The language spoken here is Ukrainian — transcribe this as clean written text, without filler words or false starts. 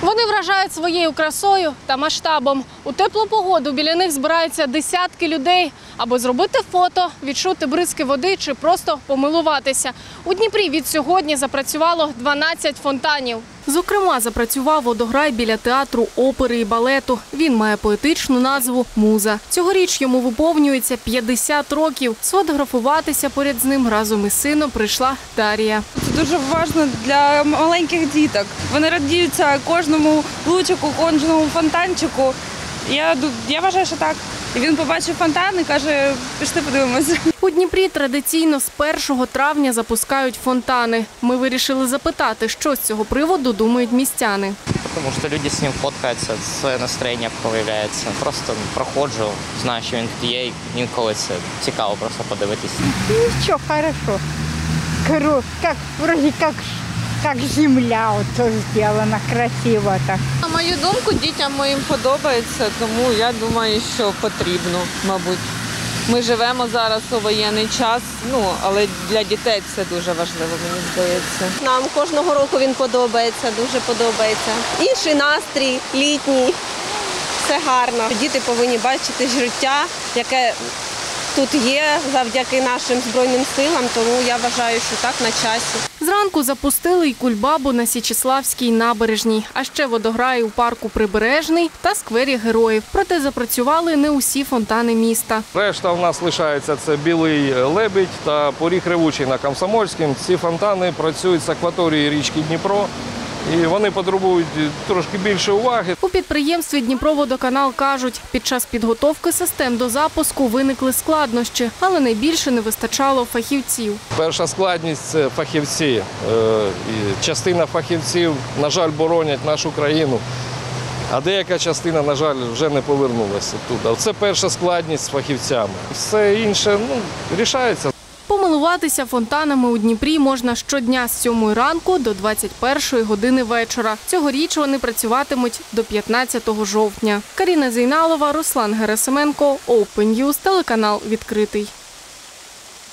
Вони вражають своєю красою та масштабом. У теплу погоду біля них збираються десятки людей, аби зробити фото, відчути бризки води чи просто помилуватися. У Дніпрі від сьогодні запрацювало 12 фонтанів. Зокрема, запрацював водограй біля театру опери і балету. Він має поетичну назву «Муза». Цьогоріч йому виповнюється 50 років. Сфотографуватися поряд з ним разом із сином прийшла Дар'я. Це дуже важливо для маленьких діток. Вони радіються кожному лучику, кожному фонтанчику. Я вважаю, що так. І він побачив фонтан і каже, пішли подивимося. У Дніпрі традиційно з 1 травня запускають фонтани. Ми вирішили запитати, що з цього приводу думають містяни. Тому що люди з ним фоткаються, своє настроєння появляється. Просто проходжу, знаю, що він тут є, і інколи це цікаво просто подивитися. Ничего, хорошо. Вроде как земля вот сделана красиво так. На мою думку, дітям моїм подобається, тому я думаю, що потрібно, мабуть. Ми живемо зараз у воєнний час, але для дітей це дуже важливо, мені здається. Нам кожного року він подобається, дуже подобається. Інший настрій, літній, все гарно. Діти повинні бачити життя, яке тут є завдяки нашим Збройним силам, тому я вважаю, що так на часі. Зранку запустили й кульбабу на Січеславській набережній, а ще водограї у парку Прибережний та сквері Героїв. Проте запрацювали не усі фонтани міста. Решта в нас лишається – це Білий Лебідь та Поріг Ревучий на Комсомольському. Ці фонтани працюють з акваторії річки Дніпро. І вони потребують трошки більше уваги. У підприємстві «Дніпроводоканал» кажуть, під час підготовки систем до запуску виникли складнощі, але найбільше не вистачало фахівців. Перша складність – це фахівці. Частина фахівців, на жаль, боронять нашу країну, а деяка частина, на жаль, вже не повернулася туди. Це перша складність з фахівцями. Все інше рішається. Помилуватися фонтанами у Дніпрі можна щодня з 7 ранку до 21 години вечора. Цьогоріч вони працюватимуть до 15 жовтня. Каріна Зейналова, Руслан Герасименко, Open News, телеканал «Відкритий».